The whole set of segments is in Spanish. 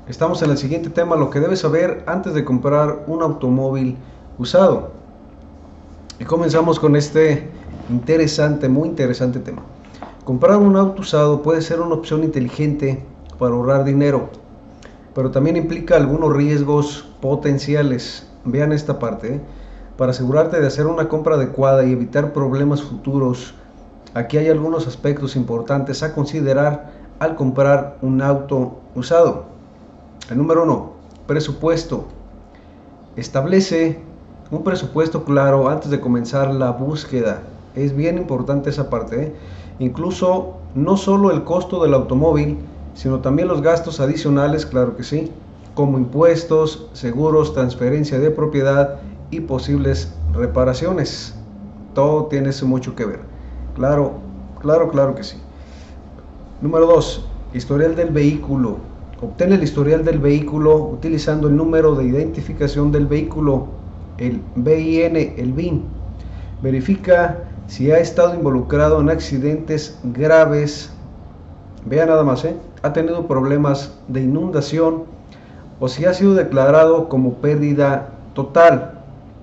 Estamos en el siguiente tema, lo que debes saber antes de comprar un automóvil usado. Y comenzamos con este muy interesante tema. Comprar un auto usado puede ser una opción inteligente para ahorrar dinero, pero también implica algunos riesgos potenciales. Vean esta parte, Para asegurarte de hacer una compra adecuada y evitar problemas futuros, aquí hay algunos aspectos importantes a considerar al comprar un auto usado. El número 1, presupuesto. Establece un presupuesto claro antes de comenzar la búsqueda. Es bien importante esa parte, Incluso no solo el costo del automóvil, sino también los gastos adicionales, claro que sí, como impuestos, seguros, transferencia de propiedad y posibles reparaciones. Todo tiene eso mucho que ver. Claro, claro que sí. Número 2, historial del vehículo. Obtén el historial del vehículo utilizando el número de identificación del vehículo, el BIN, el VIN. Verifica si ha estado involucrado en accidentes graves. Vea nada más, ha tenido problemas de inundación o si ha sido declarado como pérdida total.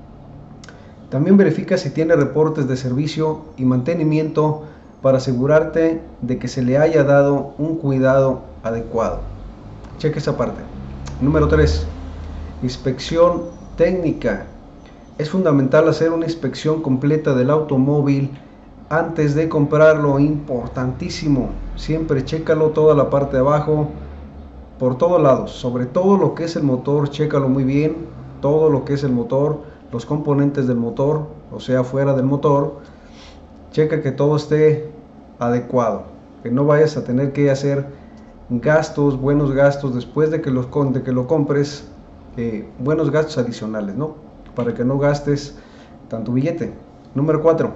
También verifica si tiene reportes de servicio y mantenimiento para asegurarte de que se le haya dado un cuidado adecuado. Cheque esa parte. Número 3. Inspección técnica. Es fundamental hacer una inspección completa del automóvil antes de comprarlo, importantísimo. Siempre chécalo toda la parte de abajo, por todos lados, sobre todo lo que es el motor, chécalo muy bien, todo lo que es el motor, los componentes del motor, o sea, fuera del motor, checa que todo esté adecuado, que no vayas a tener que hacer gastos, buenos gastos después de que lo compres, buenos gastos adicionales, ¿no? Para que no gastes tanto billete. Número 4,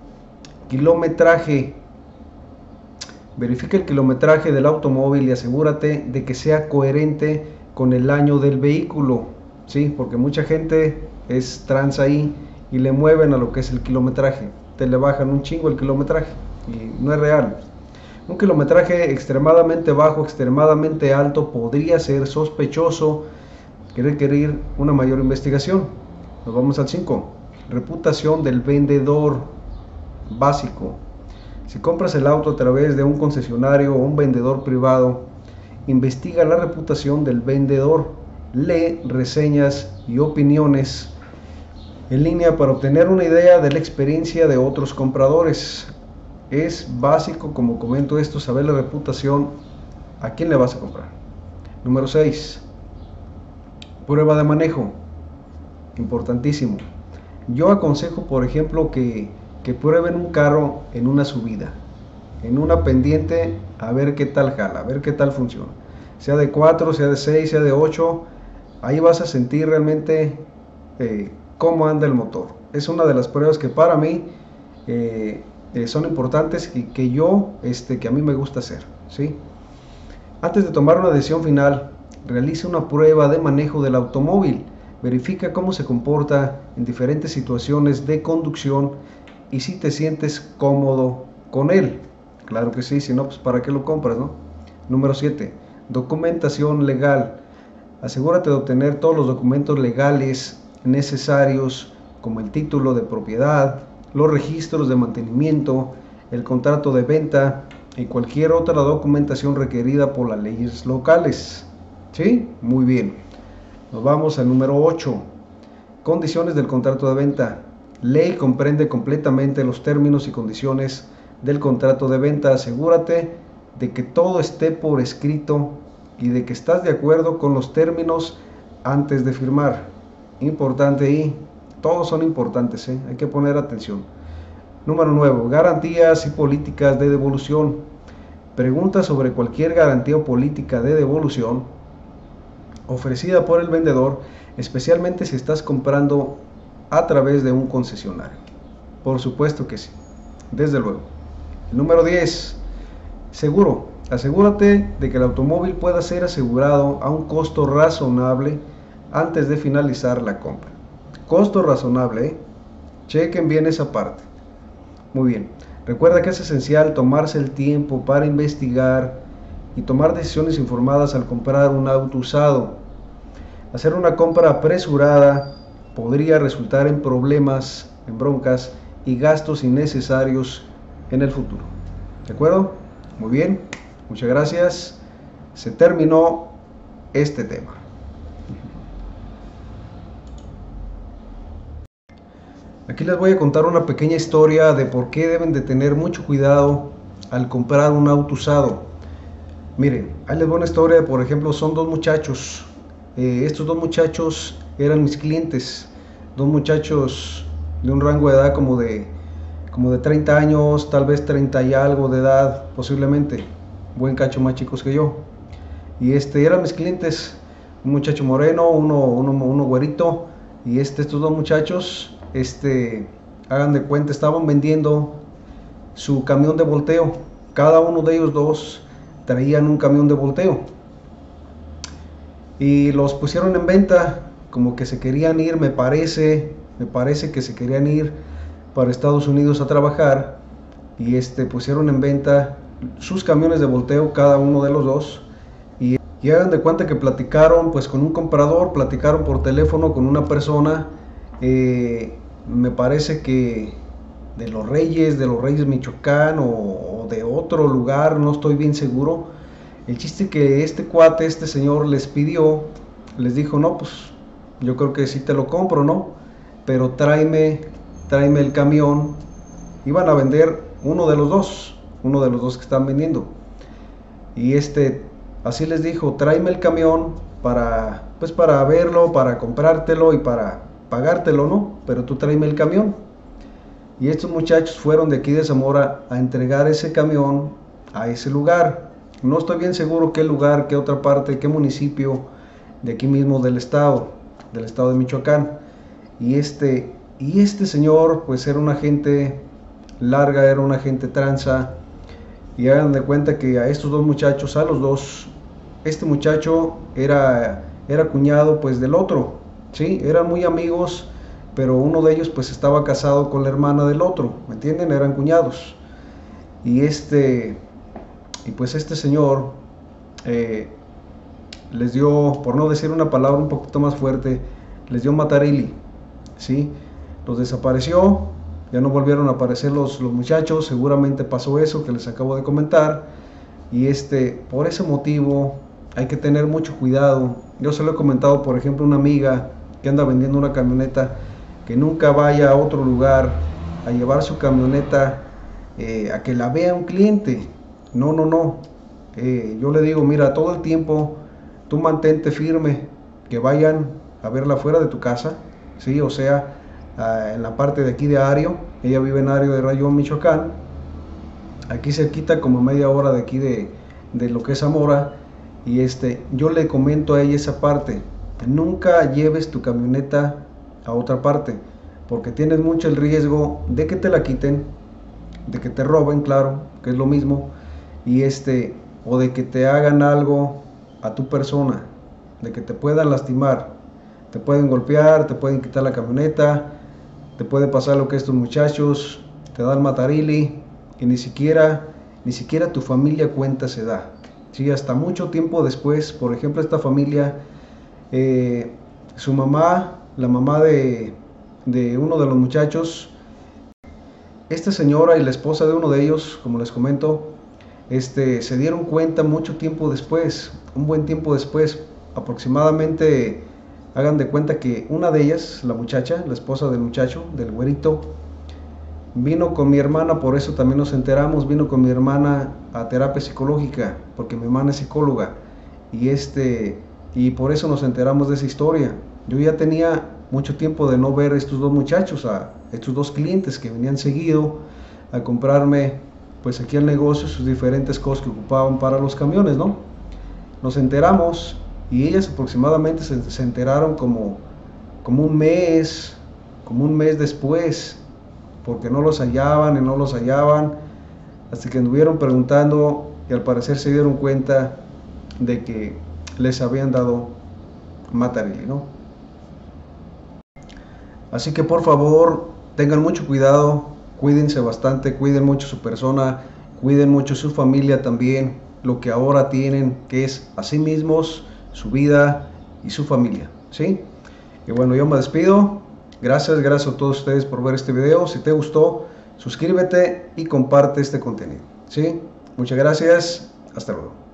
kilometraje. Verifica el kilometraje del automóvil y asegúrate de que sea coherente con el año del vehículo, ¿sí? Porque mucha gente es trans ahí y le mueven a lo que es el kilometraje, te le bajan un chingo el kilometraje y no es real. Un kilometraje extremadamente bajo, extremadamente alto podría ser sospechoso y requerir una mayor investigación. Nos vamos al 5, reputación del vendedor básico. Si compras el auto a través de un concesionario o un vendedor privado, investiga la reputación del vendedor, lee reseñas y opiniones en línea para obtener una idea de la experiencia de otros compradores. Es básico, como comento esto, saber la reputación a quién le vas a comprar. Número 6, prueba de manejo. Importantísimo. Yo aconsejo, por ejemplo, que prueben un carro en una subida, en una pendiente, a ver qué tal jala, a ver qué tal funciona. Sea de 4, sea de 6, sea de 8, ahí vas a sentir realmente cómo anda el motor. Es una de las pruebas que para mí son importantes y que a mí me gusta hacer, ¿sí? Antes de tomar una decisión final, realiza una prueba de manejo del automóvil. Verifica cómo se comporta en diferentes situaciones de conducción y si te sientes cómodo con él. Claro que sí, si no, pues para qué lo compras, ¿no? Número 7, documentación legal. Asegúrate de obtener todos los documentos legales necesarios, como el título de propiedad, los registros de mantenimiento, el contrato de venta y cualquier otra documentación requerida por las leyes locales. ¿Sí? Muy bien. Nos vamos al número 8, condiciones del contrato de venta. Lee y comprende completamente los términos y condiciones del contrato de venta. Asegúrate de que todo esté por escrito y de que estás de acuerdo con los términos antes de firmar. Importante ahí, todos son importantes, hay que poner atención. Número 9, garantías y políticas de devolución. Pregunta sobre cualquier garantía o política de devolución ofrecida por el vendedor, especialmente si estás comprando a través de un concesionario. Por supuesto que sí, desde luego. El número 10, seguro. Asegúrate de que el automóvil pueda ser asegurado a un costo razonable antes de finalizar la compra. Costo razonable, chequen bien esa parte. Muy bien, recuerda que es esencial tomarse el tiempo para investigar y tomar decisiones informadas al comprar un auto usado. Hacer una compra apresurada podría resultar en problemas, en broncas y gastos innecesarios en el futuro. ¿De acuerdo? Muy bien, muchas gracias. Se terminó este tema. Aquí les voy a contar una pequeña historia de por qué deben de tener mucho cuidado al comprar un auto usado. Miren, ahí les voy una historia. Por ejemplo, son dos muchachos. Estos dos muchachos eran mis clientes. Dos muchachos de un rango de edad como de 30 años, tal vez 30 y algo de edad, posiblemente. Buen cacho más chicos que yo. Y eran mis clientes. Un muchacho moreno, uno güerito. Y estos dos muchachos, hagan de cuenta, estaban vendiendo su camión de volteo. Cada uno de ellos dos traían un camión de volteo y los pusieron en venta, como que se querían ir, me parece que se querían ir para Estados Unidos a trabajar, y pusieron en venta sus camiones de volteo, cada uno de los dos, y hagan de cuenta que platicaron pues con un comprador, platicaron por teléfono con una persona, me parece que de los Reyes Michoacán o de otro lugar, no estoy bien seguro. El chiste que este señor les dijo, no, pues yo creo que sí te lo compro, ¿no? Pero tráeme el camión. Iban a vender uno de los dos que están vendiendo. Y así les dijo, tráeme el camión para verlo, para comprártelo y para pagártelo, ¿no? Pero tú tráeme el camión. Y estos muchachos fueron de aquí de Zamora a entregar ese camión a ese lugar. No estoy bien seguro qué lugar, qué otra parte, qué municipio de aquí mismo del estado de Michoacán. Y este señor pues era una gente larga, era una gente tranza. Y hagan de cuenta que a estos dos muchachos, a los dos, este muchacho era cuñado pues del otro, ¿sí? Eran muy amigos, pero uno de ellos pues estaba casado con la hermana del otro, ¿me entienden? Eran cuñados. Y pues este señor les dio, por no decir una palabra un poquito más fuerte, les dio matarili, ¿sí? Los desapareció, ya no volvieron a aparecer los muchachos, seguramente pasó eso que les acabo de comentar. Y por ese motivo hay que tener mucho cuidado. Yo se lo he comentado, por ejemplo, a una amiga que anda vendiendo una camioneta, que nunca vaya a otro lugar a llevar su camioneta a que la vea un cliente. No. Yo le digo, mira, todo el tiempo tú mantente firme, que vayan a verla fuera de tu casa, ¿sí? O sea, en la parte de aquí de Ario. Ella vive en Ario de Rayón, Michoacán. Aquí cerquita, como media hora de aquí de lo que es Zamora. Y yo le comento a ella esa parte: nunca lleves tu camioneta a otra parte, porque tienes mucho el riesgo de que te la quiten, de que te roben, claro, que es lo mismo, y o de que te hagan algo a tu persona, de que te puedan lastimar, te pueden golpear, te pueden quitar la camioneta, te puede pasar lo que estos muchachos, te dan matarili, y ni siquiera tu familia cuenta se da, ¿sí? Hasta mucho tiempo después. Por ejemplo, esta familia, su mamá, la mamá de uno de los muchachos, esta señora y la esposa de uno de ellos, como les comento, se dieron cuenta mucho tiempo después, un buen tiempo después, aproximadamente. Hagan de cuenta que una de ellas, la muchacha, la esposa del muchacho, del güerito, vino con mi hermana, por eso también nos enteramos, vino con mi hermana a terapia psicológica, porque mi hermana es psicóloga, y por eso nos enteramos de esa historia. Yo ya tenía mucho tiempo de no ver a estos dos muchachos, a estos dos clientes que venían seguido a comprarme pues aquí al negocio sus diferentes cosas que ocupaban para los camiones, ¿no? Nos enteramos, y ellas aproximadamente se enteraron como un mes después, porque no los hallaban, hasta que anduvieron preguntando, y al parecer se dieron cuenta de que les habían dado matarili, ¿no? Así que por favor tengan mucho cuidado, cuídense bastante, cuiden mucho su persona, cuiden mucho su familia también. lo que ahora tienen, que es a sí mismos, su vida y su familia, ¿sí? Y bueno, yo me despido. Gracias a todos ustedes por ver este video. Si te gustó, suscríbete y comparte este contenido, ¿sí? Muchas gracias. Hasta luego.